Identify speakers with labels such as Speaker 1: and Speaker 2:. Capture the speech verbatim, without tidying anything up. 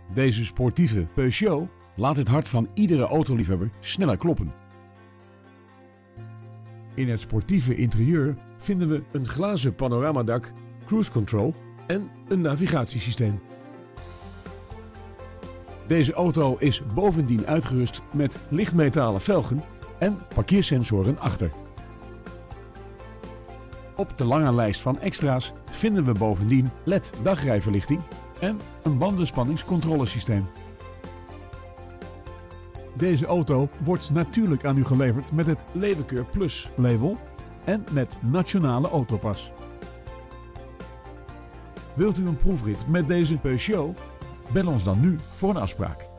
Speaker 1: Deze sportieve Peugeot laat het hart van iedere autoliefhebber sneller kloppen. In het sportieve interieur vinden we een glazen panoramadak, cruise control en een navigatiesysteem. Deze auto is bovendien uitgerust met lichtmetalen velgen en parkeersensoren achter. Op de lange lijst van extra's vinden we bovendien L E D dagrijverlichting en een bandenspanningscontrolesysteem. Deze auto wordt natuurlijk aan u geleverd met het Leeuwenkeur Plus label en met Nationale Autopas. Wilt u een proefrit met deze Peugeot? Bel ons dan nu voor een afspraak.